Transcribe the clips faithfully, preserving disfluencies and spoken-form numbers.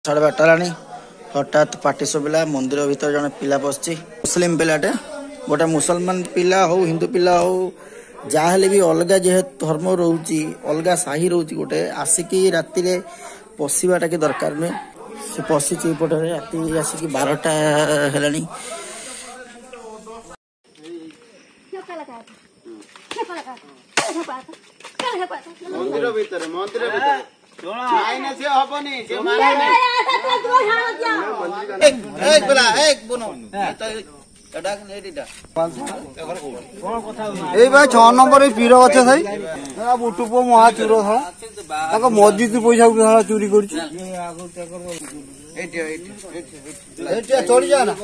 साढ़े बारटा है हठात पार्टी शुभिला मंदिर भीतर जड़े पिला बस मुस्लिम पिलाटे गोटे मुसलमान पिला हो हिंदू पिला हो जहाँ भी अलग जेहेतु धर्म रोचे अलग साही रोचे गोटे आसिक राति पशिवाटा कि दरकार नुहे से पशिची पटे राति आसिक बारटा है मंदिर भीतर मंदिर भीतर माइने से हबनी से माने एक एक बोला एक बुनो एटा एटा ए भाई छह नंबर पीर अच्छे सही बुटुप महाचूर था मस्जिद पैसा सारा चोरी कर चढ़ी जा ना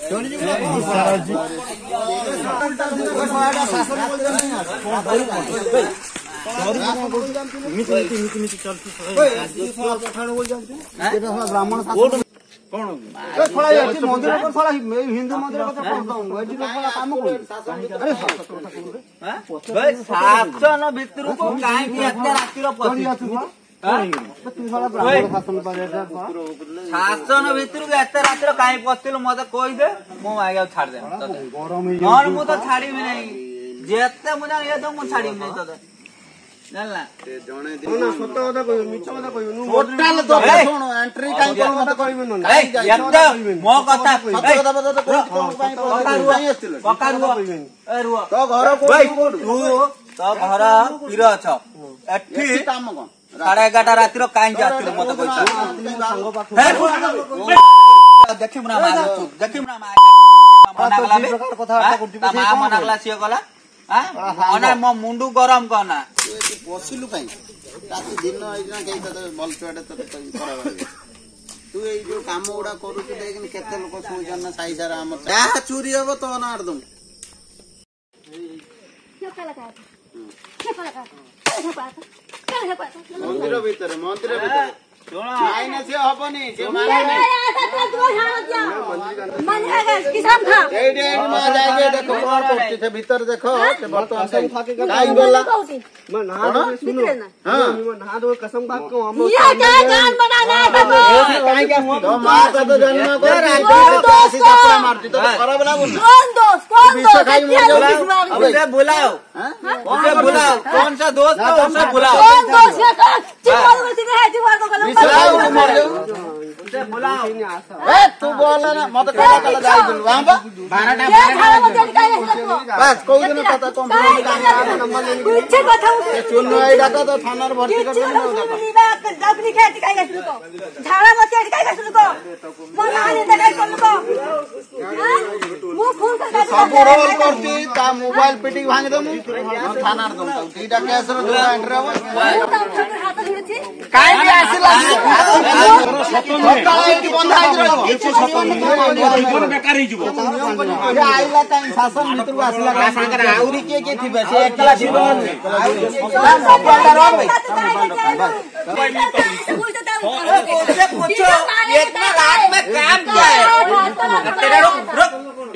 ब्राह्मण मंदिर हिंदू मंदिर काम शासन भितर को शासन भितर को एत रात कहीं पशिलु मत कहीदे मो आगे छाड़दे मु तो छाड़ी नहीं जेते मुझे ये तो मुझे छाड़ी नहीं तो जानला जणे दिन सत कथा कहू मिछ कथा कहू टोटल तो सुन एंट्री काई कोन मत कहबे न ए मो कथा सत कथा बता कोन पई पई आस्तिल कका रुओ ए रुओ तो घर को तू तो घर पीर छ एठी काम कोन साढ़े एगारटा रातिर काई आस्तिल मत कहछ देखिम ना मा देखिम ना मा मना गला कथा मा मना गला सिए गला हां मो मुंडू गरम करना पशिलु कहीं राति दिन भल छुआटे तू ये जो कम गुड़ा करू देख केते लोक सुन साई सारा क्या चोरी हम तो ना दम मंदिर भीतर मंदिर भीतर माइने से हबनी से माने किसान था एडे मा जाके देखो कौन करती थे भीतर देखो से बर्तन काई बोला मैं नहा दो सुनो हां मैं नहा दो कसम खा के हम ये क्या जान बनाना है काई क्या तो मां का तो जन्म को ऐसी कपड़ा मारती तो खराब ना बोल कौन दोस्त कौन दोस्त अबे बुलाओ हां बुलाओ कौन सा दोस्त कौन सा बुलाओ कौन दोस्त है चिमार में है चिमार को गलत बुलाओ ए तू बोल ना मत कला कला जाई बोल वहां बा बारह बस कोई दिन पता कौन नंबर ले कुछ कथा चुन आई डाटा तो थाना रे भर्ती कर दे अपनी खेती काई गसलु को झाड़ा मत काई गसलु को मन आने दे काई करलु को मु फोन कर सब रोल करती ता मोबाइल पेटी भांग दे मु थाना रे दम तीटा केस रे दूरा एंट्री हो हाथ धुरछि काई भी आसिला सकाळ की बंद आइ जीवन बेकार ही जीव ये आइला ताई शासन मित्र को आसिला का संगर आउरी के के थिबे से एकला जीवन सफलता रो भाई ये पूछो इतना रात में काम क्या है तेरा रुक रुक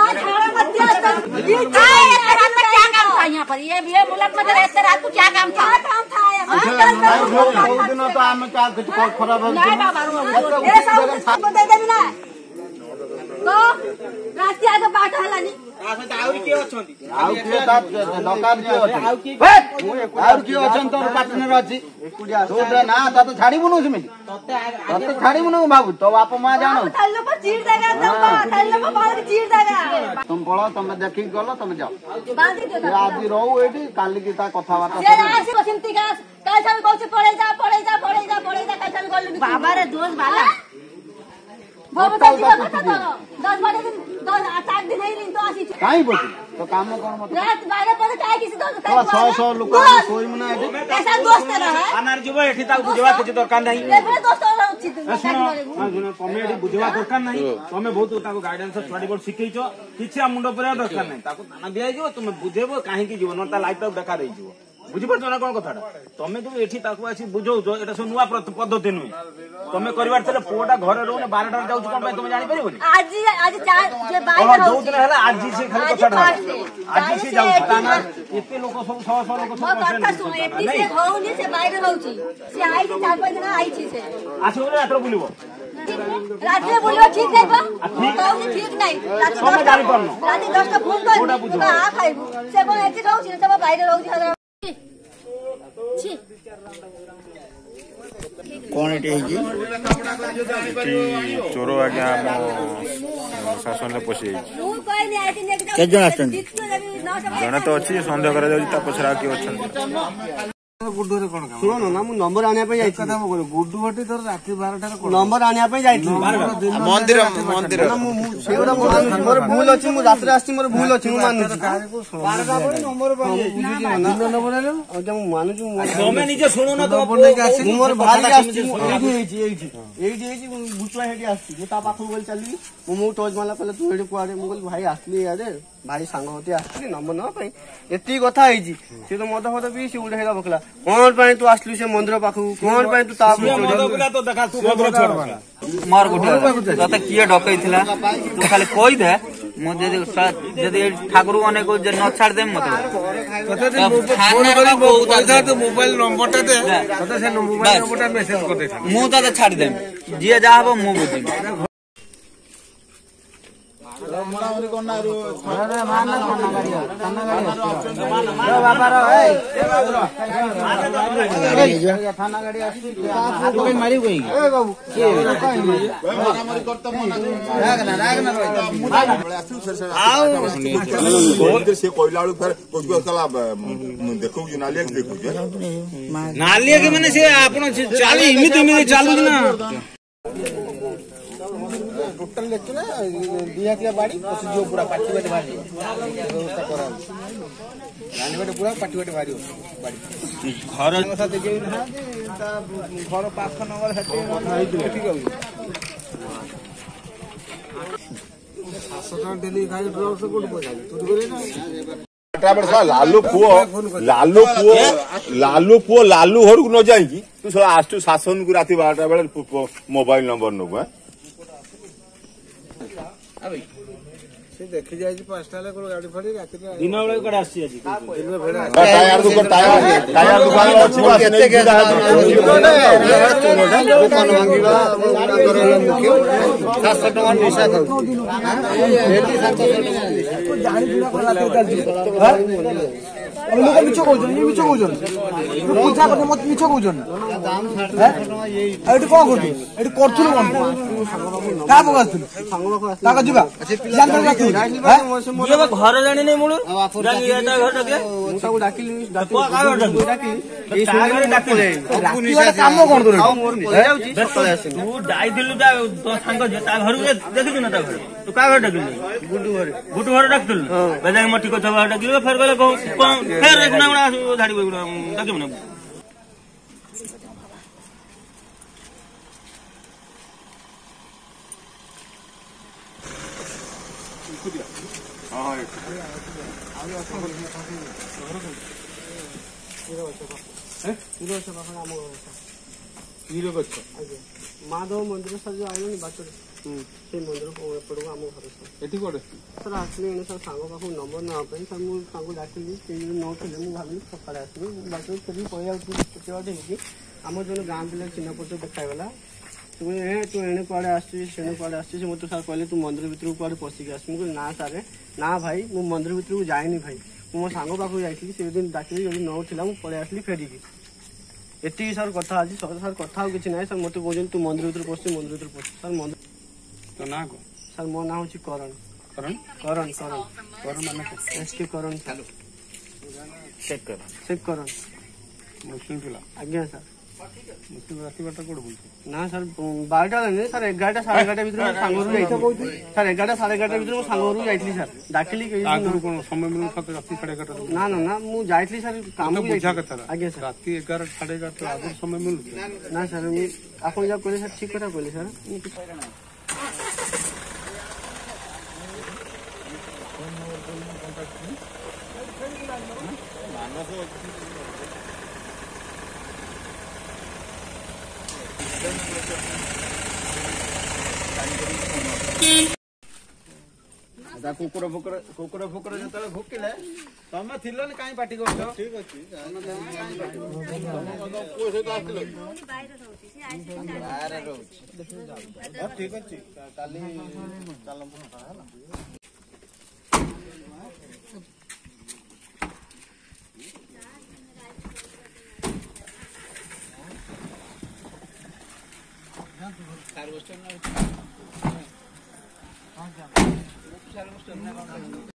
ये रात में क्या काम था यहां पर ये ये मुल्क में इतना रात को क्या काम था काम था बहुत दिन तो हम क्या कुछ खराब हो नहीं बाबा ये सब दे देबी ना तो रास्ते आगे बाट हलानी आसे आउरी के अछंती आउ के ता नकार के अछंती आउ के अछंत तोर पार्टनर अछि एकुडिया तो ना ता तो छाड़ी बनु से मिली तते तते छाड़ी बनु बाबू तो बाप मां जानो तल्लो पर चीर देगा तुम तल्लो पर बाल चीर देगा तुम पळो तुम देखि गलो तुम जाओ बांधी दे आज रहू एठी काली की ता कथा बात से आसी बसिमती का काल सब कहू पळे जा पळे जा पळे जा पळे जा काल सब गल्लु बाबा रे दोस्त बाला बाबा तो जीवा कथा तो दस बारह दिन दस आठ दिन नहीं तो आसी काई बोल तो काम कौन मत रात बारह पर काई किसी दोस्त का सौ सौ लोग कोई मना एठी कैसा दोस्त रहा अनार जीव एठी ता बुझवा के दरकार नहीं ए दोस्त अछि हां सुनो तमे एठी बुझवा दरकार नहीं तमे बहुत ताको गाइडेंस छाडी बोल सिखैछो किछि मुंडो पर दरकार नहीं ताको ताना दिया जो तुम बुझेबो काहे की जीवन ता लाइफ देखा देई जो बुझीपार ना कौन कथा तुम जो ये आसी बुझौच ये सब नुआ पद्धति नुहे तुम कर पुआटा घर रोने बारटा जाऊँ कौन तुम जापर जो दिन है आज से खाली कथा आज से जाते लोक सब शह शह लोक आसो रात बुल रात बोलियो ठीक नहीं बा कहू ठीक नहीं रात दस जानि परनो रात दस का फोन कर तो आ खाइबू से को एति रहू छी सब बाहर रहू छी छी कौन एटी है चोर आज्ञा शासन पशि के जन आछन जने तो अच्छी सन्देह करा जाउची ता पछरा कि अछन गुड्डू रे कोन सुनो ना मु नंबर आनिया पे जाई कथा म गुड्डू हटी तोर रात्रि बारटा रे नंबर आनिया पे जाई मंदिर मंदिर सेगुडा मोर भूल अछि मु रात्रि आछि मोर भूल अछि मु मानु छी बारटा पर नंबर पे बुझी ना नंबर आले ओ जे मु मानु छी तमे निजे सुनो ना तो मोर भारी आछि एठी एठी एठी एठी एठी बुटवा हेटी आछि मु ता पाखु बोल चली मु मु टॉर्च माला कहले तू हेटी कुआरे मु कहली भाई आसली यार भाई सांग होती आसली नंबर न पई एती कथा हेजी से तो मद फद भी से उल्टा हेला बकला कोन पई तू आसलु से मंदिर पाखु कोन पई तू ता तो देखा तू भद्र छोड़ मार गुटे तते किए डकैथिला तू खाली कहि दे मु जदी जदी ठाकुर माने को जे न छाड़ दे मत तते फोन करी बोलता तो मोबाइल नंबर ता दे तते से मोबाइल नंबर ता मेसेज कर दे मु तते छाड़ दे जे जा हबो मु बुझी मरामरी करना रो अरे मानना खाना गाड़ी खाना गाड़ी रो बाबा रो ए खाना गाड़ी आसी हाथ कोई मारी गई ए बाबू के मरामरी करत मना राग ना राग ना रो आसु सर सर आओ से कोइलाळू फेर कोजो कला देखौ जे नालिया के देखौ नालिया के माने से आपण चाली इमिति इमिति चालू ना टोटल लेके ना दिया दिया बाड़ी जो पूरा पार्टी बाटे भारी व्यवस्था करा रानी बाटे पूरा पार्टी बाटे भारी बाड़ी घर साथ जे ना घर पाख नंबर हेते ठीक हो सात डेली खाई ड्रॉप से कोड पजा तू करे ना लालू पुओ लालू पुओ लालू पुओ लालू घर को न जाई की तू आसु शासन को राती बारटा बेले मोबाइल नंबर नबो से देखि जाई पांचटा ले को गाड़ी फड़ी राती दिन बेले कड आसी आज दिन में भेड़ा टायर दुकान टायर टायर दुकान अछि बस केते के दुकान मांगीबा तांकर मुख्य सात सौ टका पैसा दउ एटी सात सौ टका जानी पूरा कला हम लोग मिछो कहउछन ये मिछो कहउछन तू पूछा करते मत मिछो कहउछन दाम सात सौ टका ये एटी को करथि एटी करथुल कोन का बगास संग ताका जिबा जान कर राखी ये घर जानी नहीं मुळु जानी एटा घर डके मु सब डाकिली को का घर डाकिली ए सुनी डाकिले राती वाला काम कोन करे मोर पळे जाउची तळे आसे तू डाई दिलु ता तो संग जे ता घर देखि न ता घर तू का घर डाकिली गुड्डू घर गुड्डू घर डाकतल बेजा मटी को थवा डाकिले फेर गले को फेर एक ना बड़ा झाड़ी को डाकिम ना माधव मंदिर सर जो आइलो बाटरे से मंदिर पड़ो आम घर एठी कोड सर आसले एने सर सांग पाखु नंबर ना पे सर मु सांग डाकिली तीन दिन नौ थे मु भाबी सकाळे आसली बाटरे कभी कोई आउ केते वाटे कि आम जो गां पिला चिन्ह पत्र देखाइला तू ए तू एने कुआडे आसी सेने कुआडे आसी से मते सर कहले तू मंदिर भीतर कुआडे पसी के आसी मु ना सारे ना भाई मु मंदिर भीतर को जाइनी भाई मो सांग पाखु जाइथि से दिन डाकिली जो नौ थिला मु पळे आसली फेरी की एती सर कथा आज सर सर कथा किसी ना सर मत कहते तू मंदिर भीतर पशु मंदिर भीतर पशु सर मंदिर तो ना को सर मो ना हूँ करण करण करण करण करण माने एस के करण चेक कर चेक करण मुस्लिम पिला आज्ञा सर मुस्लिम राती बाटा कोड बोलते ना सर बारटा नहीं सर एगारटा साढ़े एगारटा भीतर सांगरू जाइथि सर एगारटा साढ़े एगारटा भीतर सांगरू जाइथि सर डाकिली के आगु कोन समय मिलु था राती साढ़े एगारटा ना ना ना मु जाइथि सर काम बुझा कथा आज्ञा सर राती एगारटा साढ़े एगारटा आगु समय मिलु ना सर मी आपन जा कहले सर ठीक कथा कहले सर କୁକୁର ଫୁକୁର କୁକୁର ଫୁକୁର ଯେତେବେଳେ ଭୁକିଲେ ତମେ ଥିଲନି କାହିଁ ପାଟି କରୁଛ? ଠିକ ଅଛି ପୁଅ ସହିତ ଆସିଥିଲ କି? ଠିକ ଅଛି କାଲି ଚାଲ ହେଲା।